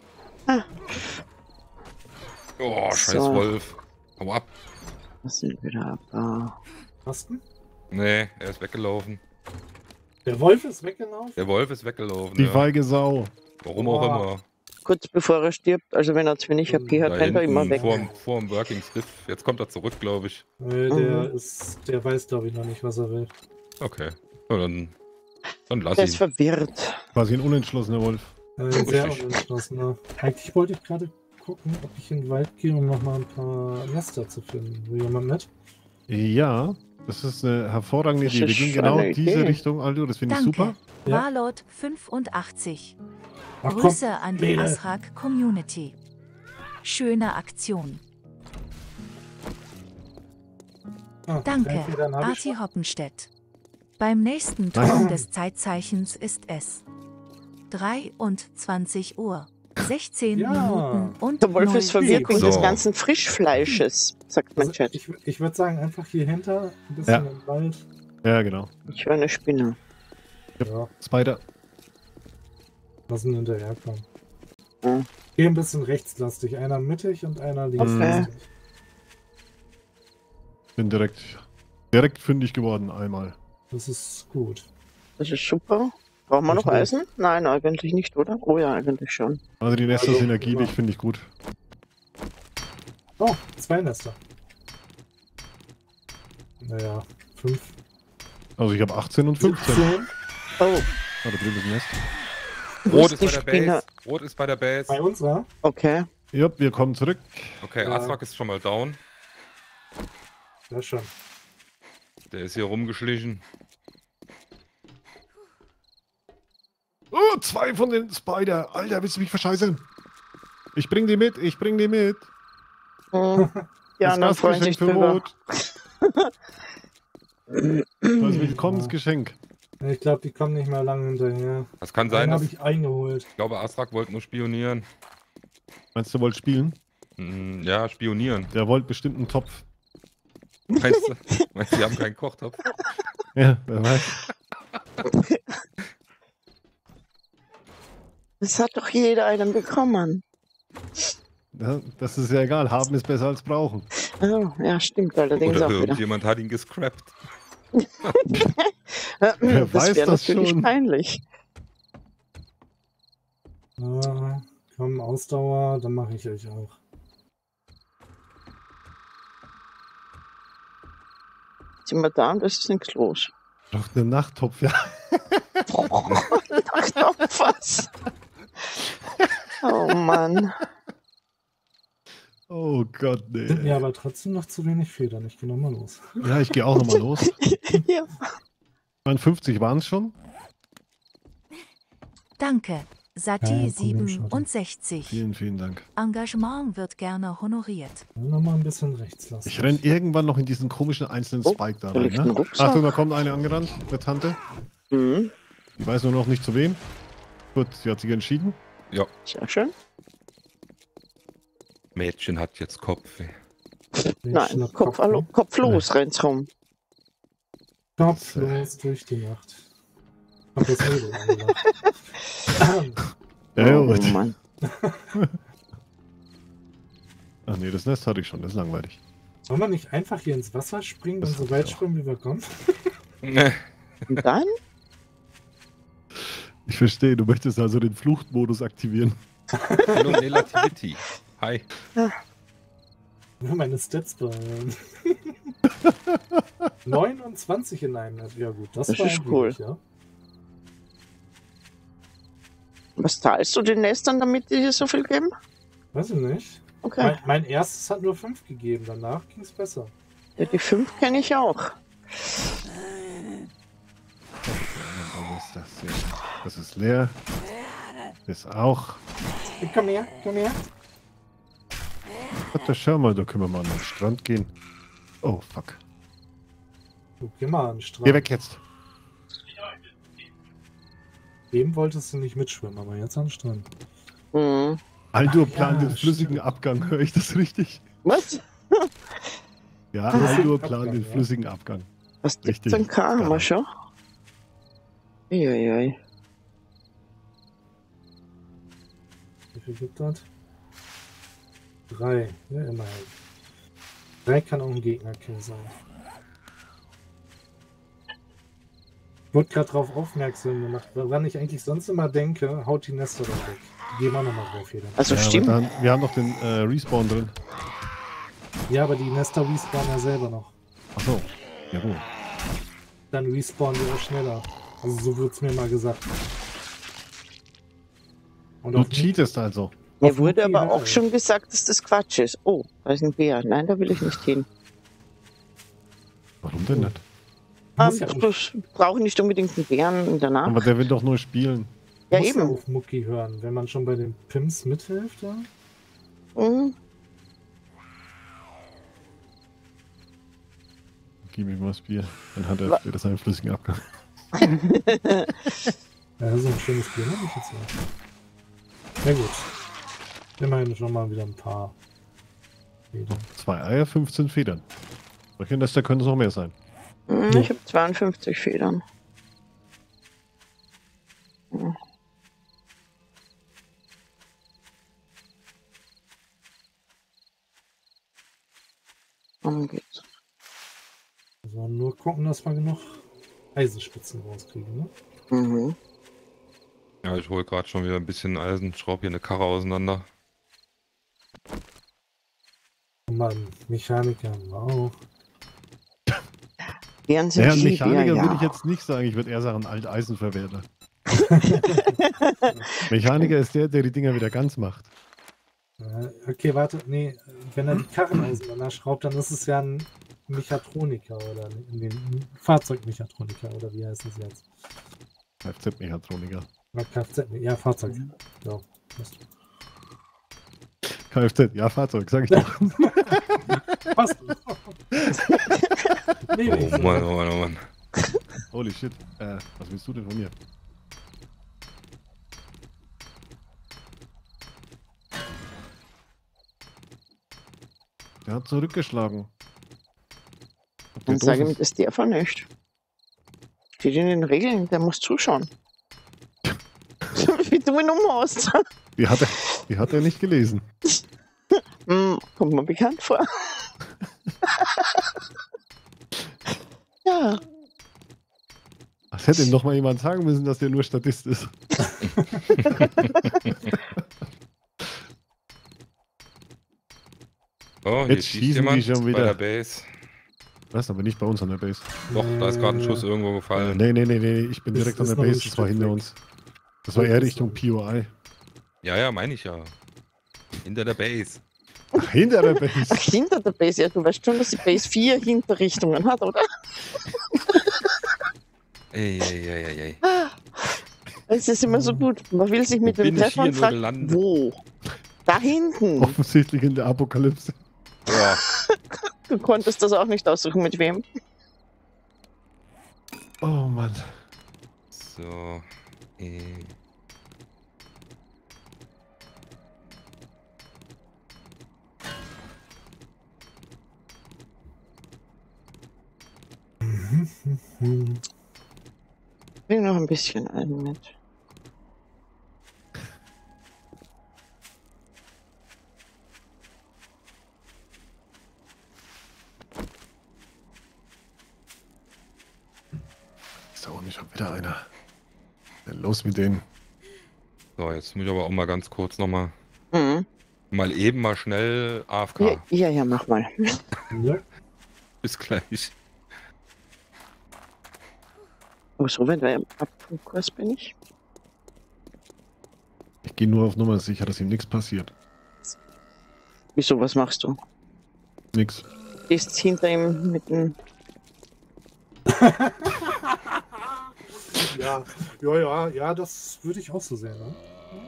Oh, scheiß So. Wolf. Hau ab. Was sind wieder ab? Ah. Kasten? Nee, er ist weggelaufen. Der Wolf ist weggelaufen? Der Wolf ist weggelaufen. Die ja. feige Sau. Warum auch Boah. immer. Kurz bevor er stirbt, also wenn er zu wenig H P hat, Da rennt er immer hinten weg. vorm, vorm Working Stiff. Jetzt kommt er zurück, glaube ich. Nee, der Mhm. ist, der weiß glaube ich noch nicht, was er will. Okay. Na, dann, dann lass Der ist ihn. verwirrt. Quasi ein unentschlossener Wolf. Ein sehr Richtig. unentschlossener. Eigentlich wollte ich gerade gucken, ob ich in den Wald gehe, um noch mal ein paar Nester zu finden. Will jemand mit? Ja, das ist eine hervorragende Das Idee. Wir ist gehen schon genau eine in diese Idee. Richtung, Aldo. Das finde ich Danke. super. Ja. Warlord fünfundachtzig. Ach komm, Grüße an die Mädel. Asrak Community. Schöne Aktion. Ah, Danke, drei Federn hab ich Arti schon. Hoppenstedt. Beim nächsten Turm des Zeitzeichens ist es dreiundzwanzig Uhr, sechzehn Ja. Minuten und Der Wolf null ist verwirrt wegen So. des ganzen Frischfleisches, sagt mein Also, Chat. ich ich würde sagen, einfach hier hinter, ein bisschen Ja. im Wald. Ja, genau. Ich höre eine Spinne. Ja, Spider. lassen hinterherkommen. Ja. Geh ein bisschen rechtslastig. Einer mittig und einer links. Okay. Bin direkt, direkt fündig geworden einmal. Das ist gut. Das ist super. Brauchen wir noch Okay. Eisen? Nein, eigentlich nicht, oder? Oh ja, eigentlich schon. Also die Nester Also, sind ergiebig, ja. finde ich gut. Oh, zwei Nester. Naja, fünf. Also ich habe achtzehn und fünfzehn. siebzehn. Oh, Ah, da drüben ist ein Nest. Rot ist ist die bei der Spinne? Base. Rot ist bei der Base. Bei unserer? okay. Ja, wir kommen zurück. Okay, Ja. Asrak ist schon mal down. Ja, schon. Der ist hier rumgeschlichen. Oh, zwei von den Spider. Alter, willst du mich verscheißern? Ich bring die mit, ich bring die mit. Hm. Ja, Das dann freuen sich Gastgeschenk für drüber. Rot. Das Willkommensgeschenk. Ich glaube, die kommen nicht mehr lange hinterher. Das kann Einen sein, dass habe ich ich eingeholt. glaube, Asrak wollte nur spionieren. Meinst du, wollt spielen? Hm, ja, spionieren. Der wollt bestimmt einen Topf. Meinst du, meinst du, die haben keinen Kochtopf? Ja, wer weiß. Das hat doch jeder einen bekommen. Ja, das ist ja egal. Haben ist besser als brauchen. Oh, ja, stimmt allerdings Oder auch wieder. irgendjemand hat ihn gescrapped. Ja, Wer das weiß wäre das natürlich schon? peinlich. Ah, komm, Ausdauer, dann mache ich euch auch. Sind wir da und es ist nichts los. Doch, der Nachttopf, ja. Ach doch, was? Oh Mann. Oh Gott, Sind mir nee. aber trotzdem noch zu wenig Federn. Ich gehe nochmal los. Ja, ich gehe auch nochmal los. Ja. fünfzig waren es schon. Danke, Sati Kein Problem, siebenundsechzig. Vielen, vielen Dank. Engagement wird gerne honoriert. Nochmal ein bisschen rechts lassen. Ich renn irgendwann noch in diesen komischen einzelnen Oh, Spike da da rein. liegt ein Ne? Rucksack. Achtung, da kommt eine angerannt, eine Tante. Mhm. Die weiß nur noch nicht zu wem. Gut, sie hat sich entschieden. Sehr schön. Mädchen hat jetzt Kopf. Nein, Kopf, allo- Kopf los, rennt's rum. Kopf los durch die Nacht. Hab das Mädel angelacht. Ja, Oh gut. Mann. Ach nee, das Nest hatte ich schon, das ist langweilig. Wollen wir nicht einfach hier ins Wasser springen und so weit schwimmen, wie wir kommen? Und dann? Ich verstehe, du möchtest also den Fluchtmodus aktivieren. Hallo Relativity. Hi. Nur meine Stats behalten. neunundzwanzig in einem. Ja gut, das, Das war ist ein cool. wenig, ja. Was zahlst du den Nestern, damit die dir so viel geben? Weiß ich nicht. Okay. Mein, mein erstes hat nur fünf gegeben, danach ging es besser. Ja, die fünf kenne ich auch. Was ist das hier? Das ist leer. Das auch. Komm her, komm her. Warte, schau mal, da können wir mal an den Strand gehen. Oh, fuck. Du, geh mal an den Strand. Geh weg jetzt. Eben wolltest du nicht mitschwimmen, aber jetzt an den Strand. Hm. Aldur plant ja, den flüssigen stimmt. Abgang, höre ich das richtig? Was? Ja, Flüssigen Aldur plant Abgang, den ja. flüssigen Abgang. Was Richtig. siebzehn K haben wir Ja. schon? Uiuiui. Wie viel gibt das? Drei, ja immerhin. Drei kann auch ein Gegnerkill sein. Ich wurde gerade darauf aufmerksam gemacht, woran ich eigentlich sonst immer denke, haut die Nester doch weg. Die gehen wir nochmal drauf hier. Dann. Also Ja, aber stimmt. dann, wir haben noch den äh, Respawn drin. Ja, aber die Nester respawnen ja selber noch. Achso, jawohl. Dann respawnen die auch schneller. Also so wird es mir mal gesagt. Und Du auf- cheatest also. Mir auf wurde Wiki aber auch halt. schon gesagt, dass das Quatsch ist. Oh, da ist ein Bär. Nein, da will ich nicht hin. Warum denn nicht? Muss Ähm, ja auf, ich brauche nicht unbedingt einen Bären in der Nacht. Aber der will doch nur spielen. Ja, muss ja eben. auf Mucki hören, wenn man schon bei den Pimps mithilft. Ja? Mhm. Gib ihm mal das Bier. Dann hat Wa- er wieder seinen flüssigen Abgang. Ja, so ein schönes Bier, ne? Ich jetzt mal. Na gut. Immerhin schon mal wieder ein paar. Wieder. Zwei Eier, fünfzehn Federn. Solche Nester können es noch mehr sein. Mhm, Ja. ich habe zweiundfünfzig Federn. Mhm. Um geht's. Also nur gucken, dass wir genug Eisenspitzen rauskriegen, ne? Mhm. Ja, ich hole gerade schon wieder ein bisschen Eisen, schraube hier eine Karre auseinander. Und Mann, Mechaniker, wow. Bären sind Naja, lieb, Mechaniker ja, würde ja. ich jetzt nicht sagen. Ich würde eher sagen Alteisenverwerter. Mechaniker ist der, der die Dinger wieder ganz macht. Äh, Okay, warte, nee, wenn er die Karren auseinander schraubt, dann ist es ja ein Mechatroniker oder ein, ein Fahrzeugmechatroniker oder wie heißt das jetzt? Kfz-Mechatroniker. Na, Kfz, ja, Fahrzeug. Ja, passt. Kfz, ja, Fahrzeug, sag ich doch. Passt. nee, nee, Oh Mann, oh Mann, oh Mann. Holy shit. Äh, was willst du denn von mir? Der hat zurückgeschlagen. Ob der Dann doof sage ihm, ist? das darf er nicht. Steht in den Regeln, der muss zuschauen. Wie du ihn umhaust. Die hat er, die hat er nicht gelesen. Hm, kommt mir bekannt vor. Ja, Das hätte ihm noch mal jemand sagen müssen, dass der nur Statist ist. Oh, hier Jetzt schießt schießen die jemand schon wieder. bei der Base. Was, aber nicht bei uns an der Base. Doch, da ist gerade ein Schuss irgendwo Äh, gefallen. nee, nee, nee, nee, ich bin Das direkt an ist der noch ein Base, das war Stück hinter weg. uns. Das war Das eher ist Richtung noch- P O I. Ja, ja, meine ich ja. Hinter der Base. Ach, hinter der Base. ach, hinter der Base. Ja, du weißt schon, dass die Base vier Hinterrichtungen hat, oder? Ey, ey, ey, ey, ey. Es ist immer so gut. Man will sich mit Wo dem bin ich treffen hier und nur fragt, gelandet? wo? Da hinten. Offensichtlich in der Apokalypse. Ja. Du konntest das auch nicht aussuchen, mit wem. Oh Mann. So. Äh. Hm. Bring noch ein bisschen ein mit. Ist da unten schon wieder einer. Was ist denn los mit denen? So, jetzt muss ich aber auch mal ganz kurz nochmal. Mhm. Mal eben mal schnell A F K. Ja, ja, ja, mach mal. Ja. Bis gleich. Oh, so weit war Abflugkurs bin ich. Ich gehe nur auf Nummer sicher, dass ihm nichts passiert. Wieso, was machst du? Nix. Gehst hinter ihm mit dem... Ja, ja, ja, ja, das würde ich auch so sehen. Ne?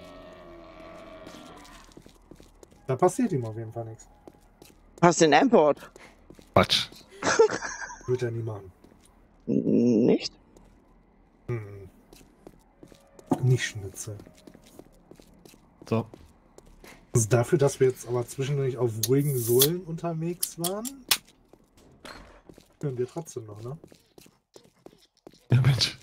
Da passiert ihm auf jeden Fall nichts. Hast du den Import? Quatsch. Würde er nie machen. Nicht? Hm. Nicht Schnitzel. So. Also dafür, dass wir jetzt aber zwischendurch auf ruhigen Sohlen unterwegs waren, hören wir trotzdem noch, ne? Ja, Mensch.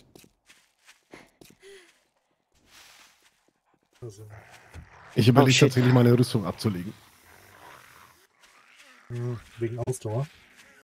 Also, Ich überlege Oh, shit. tatsächlich meine Rüstung abzulegen. hm, wegen Ausdauer.